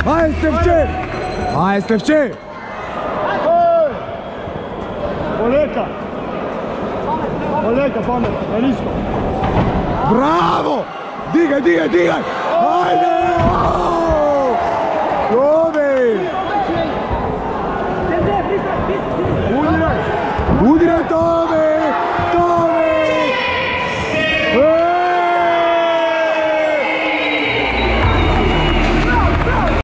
Ajde Stefče! Ajde Stefče! Oleka! Oleka, pametno, na nisko! Bravo! Digaj! Ajde!